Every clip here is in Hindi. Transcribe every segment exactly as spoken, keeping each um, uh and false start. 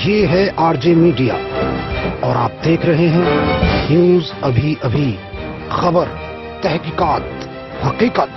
ये है आरजे मीडिया और आप देख रहे हैं न्यूज अभी अभी, खबर, तहकीकात, हकीकत।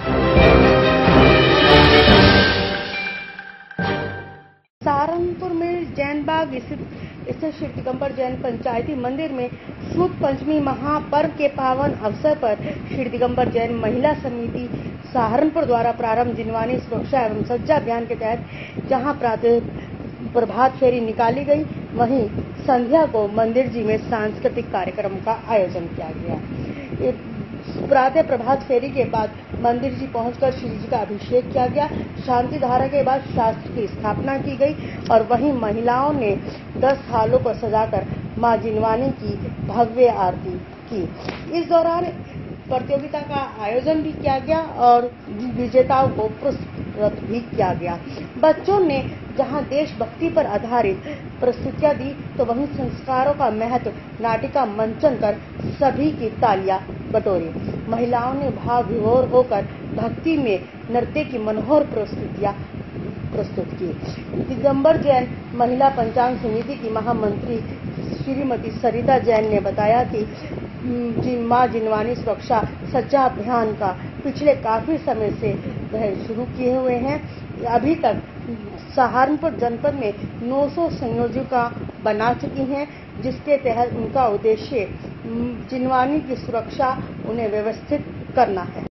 सहारनपुर में जैन बाग स्थित स्थित श्री दिगंबर जैन पंचायती मंदिर में शुद्ध पंचमी महापर्व के पावन अवसर पर श्री दिगंबर जैन महिला समिति सहारनपुर द्वारा प्रारंभ जिनवानी सुरक्षा एवं सज्जा अभियान के तहत जहां प्रातः प्रभात फेरी निकाली गई, वहीं संध्या को मंदिर जी में सांस्कृतिक कार्यक्रम का आयोजन किया गया। प्रातः प्रभात फेरी के बाद मंदिर जी पहुंचकर श्री जी का अभिषेक किया गया। शांति धारा के बाद शास्त्र की स्थापना की गई और वहीं महिलाओं ने दस हालों को सजाकर मां जिनवानी की भव्य आरती की। इस दौरान प्रतियोगिता का आयोजन भी किया गया और विजेताओं को पुरस्कृत भी किया गया। बच्चों ने जहां देशभक्ति पर आधारित प्रस्तुतियां दी, तो वहीं संस्कारों का महत्व नाटिका मंचन कर सभी की तालियां बटोरी। महिलाओं ने भाव विभोर होकर भक्ति में नृत्य की मनोहर प्रस्तुतियां प्रस्तुत की। दिगंबर जैन महिला पंचांग समिति की महामंत्री श्रीमती सरिता जैन ने बताया कि जिन मां जिनवानी सुरक्षा सज्जा अभियान का पिछले काफी समय से वह शुरू किए हुए हैं। अभी तक सहारनपुर जनपद में नौ सौ संयोजिका बना चुकी हैं, जिसके तहत उनका उद्देश्य जिनवानी की सुरक्षा उन्हें व्यवस्थित करना है।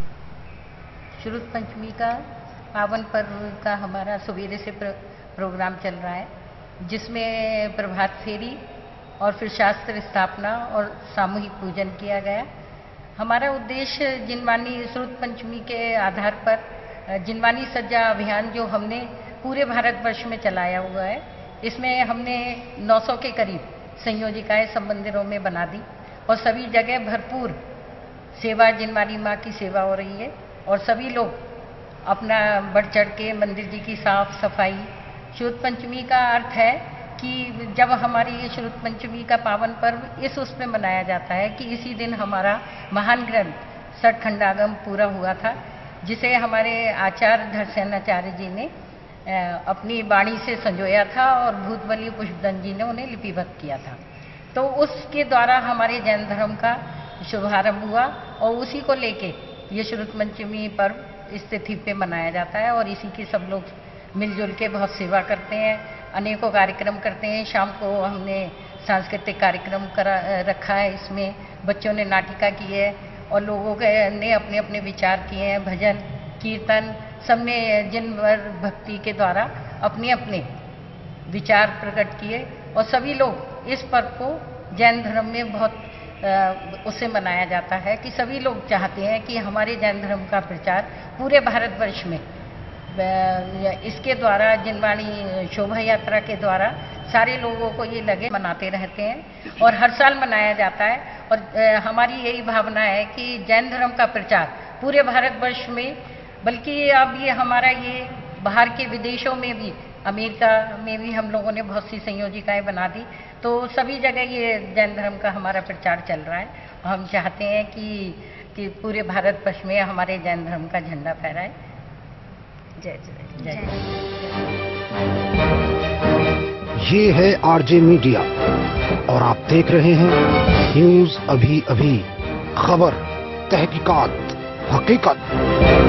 शुरू पंचमी का पावन पर्व का हमारा सवेरे से प्रोग्राम चल रहा है, जिसमें प्रभात फेरी और फिर शास्त्र स्थापना और सामूहिक पूजन किया गया। हमारा उद्देश्य जिनवानी श्रुत पंचमी के आधार पर जिनवानी सज्जा अभियान जो हमने पूरे भारतवर्ष में चलाया हुआ है, इसमें हमने नौ सौ के करीब संयोजिकाएं सब मंदिरों में बना दी और सभी जगह भरपूर सेवा, जिनवानी माँ की सेवा हो रही है और सभी लोग अपना बढ़ चढ़ के मंदिर जी की साफ सफाई। श्रुत पंचमी का अर्थ है कि जब हमारी ये श्रुत पंचमी का पावन पर्व इस उसमें मनाया जाता है कि इसी दिन हमारा महान ग्रंथ सठखंडागम पूरा हुआ था, जिसे हमारे आचार्य धरसेनाचार्य जी ने अपनी वाणी से संजोया था और भूतबली पुष्पदन जी ने उन्हें लिपिबद्ध किया था। तो उसके द्वारा हमारे जैन धर्म का शुभारंभ हुआ और उसी को लेके ये श्रुत पंचमी पर्व इस तिथि पे मनाया जाता है और इसी की सब लोग मिलजुल के बहुत सेवा करते हैं, अनेकों कार्यक्रम करते हैं। शाम को हमने सांस्कृतिक कार्यक्रम करा रखा है, इसमें बच्चों ने नाटिका की है और लोगों के ने अपने अपने विचार किए हैं, भजन कीर्तन सबने जिन भक्ति के द्वारा अपने अपने विचार प्रकट किए और सभी लोग इस पर्व को जैन धर्म में बहुत उसे मनाया जाता है कि सभी लोग चाहते हैं कि हमारे जैन धर्म का प्रचार पूरे भारतवर्ष में इसके द्वारा जिनवानी शोभा यात्रा के द्वारा सारे लोगों को ये लगे मनाते रहते हैं और हर साल मनाया जाता है। और हमारी यही भावना है कि जैन धर्म का प्रचार पूरे भारतवर्ष में, बल्कि अब ये हमारा ये बाहर के विदेशों में भी, अमेरिका में भी हम लोगों ने बहुत सी संयोजिकाएं बना दी, तो सभी जगह ये जैन धर्म का हमारा प्रचार चल रहा है। हम चाहते हैं कि कि पूरे भारतवर्ष में हमारे जैन धर्म का झंडा फहराए। जय जय जय। ये है आरजे मीडिया और आप देख रहे हैं न्यूज अभी अभी, खबर, तहकीकात, हकीकत।